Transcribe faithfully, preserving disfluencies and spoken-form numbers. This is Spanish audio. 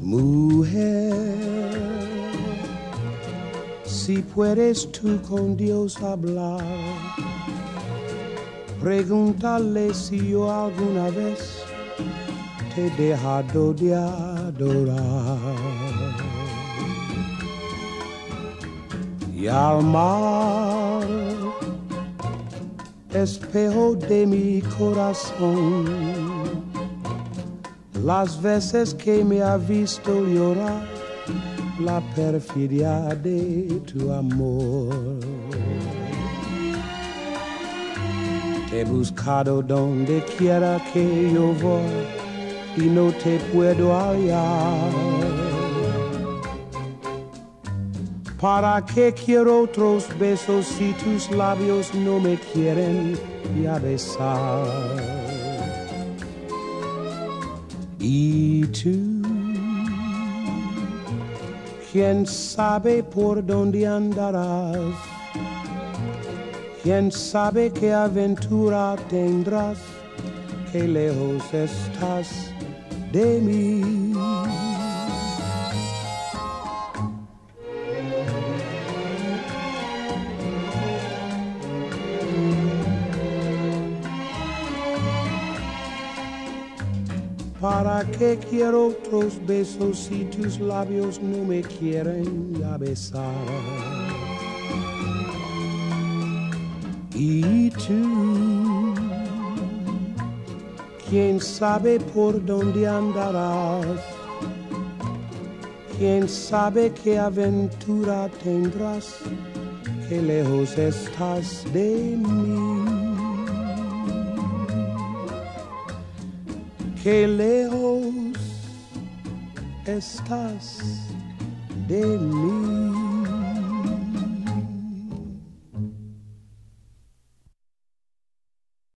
Mujer, si puedes tú con Dios hablar, pregúntale si yo alguna vez te he dejado de adorar. Y al mar, espejo de mi corazón, las veces que me ha visto llorar la perfidia de tu amor. Te he buscado donde quiera que yo voy y no te puedo hallar. ¿Para qué quiero otros besos si tus labios no me quieren ya besar? Y tú, quién sabe por dónde andarás, quién sabe qué aventura tendrás, qué lejos estás de mí. ¿Para qué quiero otros besos si tus labios no me quieren ya besar? Y tú, quién sabe por dónde andarás, quién sabe qué aventura tendrás, qué lejos estás de mí. Qué lejos estás de mí.